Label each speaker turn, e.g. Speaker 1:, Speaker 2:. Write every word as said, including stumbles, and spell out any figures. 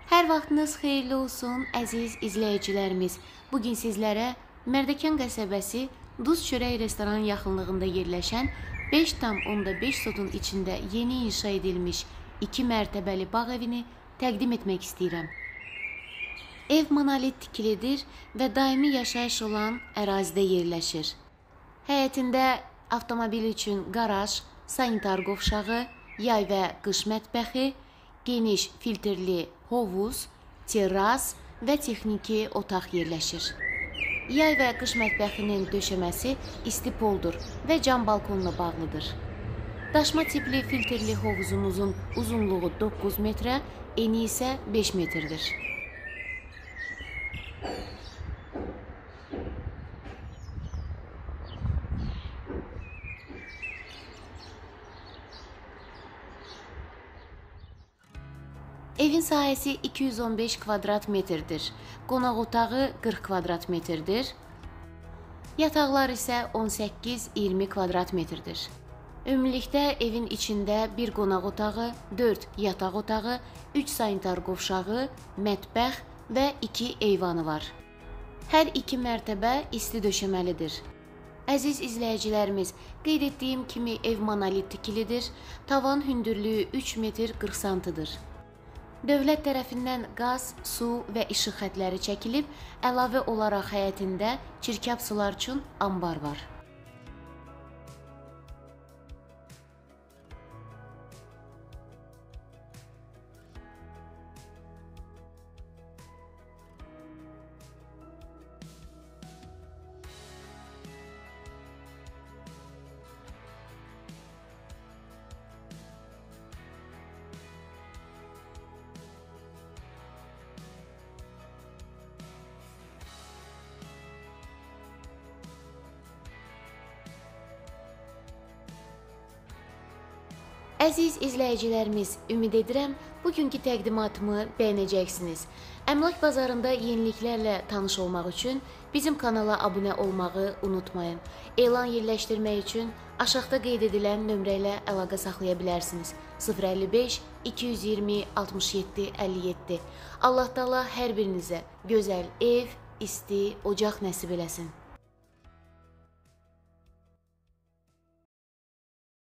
Speaker 1: Hər vaxtınız xeyirli olsun, əziz izləyicilərimiz. Bugün sizlərə Mərdəkan qəsəbəsi Duz Çörək restoran yaxınlığında yerləşən beş tam onda beş sotun içində yeni inşa edilmiş iki mərtəbəli bağ evini təqdim etmək istəyirəm. Ev monolit tikilidir və daimi yaşayış olan ərazidə yerləşir. Həyətində avtomobil üçün qaraj, sanitar qovşağı, yay və qış mətbəxi, geniş filtrli hovuz, terras və texniki otaq yerləşir. Yay və qış mətbəxinin döşəməsi istipoldur və cam balkonla bağlıdır. Daşma tipli filtrli hovuzumuzun uzunluğu doqquz metrə, eni isə beş metrdir. Evin sahəsi iki yüz on beş kvadrat metrdir. Qonaq otağı qırx kvadrat metrdir. Yataqlar isə on səkkiz iyirmi kvadrat metrdir. Ümumilikdə evin içində bir qonaq otağı, dörd yataq otağı, üç sanitar qovşağı, mətbəx və iki eyvanı var. Hər iki mərtəbə isti döşəməlidir. Əziz izləyicilərimiz, qeyd etdiyim kimi ev monolit tikilidir. Tavan hündürlüyü üç metr qırx santimetrdir. Dövlət tərəfindən qaz, su və işıq xətləri çəkilib, əlavə olaraq həyətində çirkab sular üçün ambar var. Əziz izləyicilərimiz, ümid edirəm, bugünkü təqdimatımı bəyənəcəksiniz. Əmlak bazarında yeniliklərlə tanış olmaq üçün bizim kanala abunə olmağı unutmayın. Elan yerləşdirmək üçün aşağıda qeyd edilən nömrə ilə əlaqə saxlaya bilərsiniz. sıfır əlli beş iki yüz iyirmi altmış yeddi əlli yeddi. Allah Taala hər birinizə gözəl ev, isti, ocaq nəsib eləsin.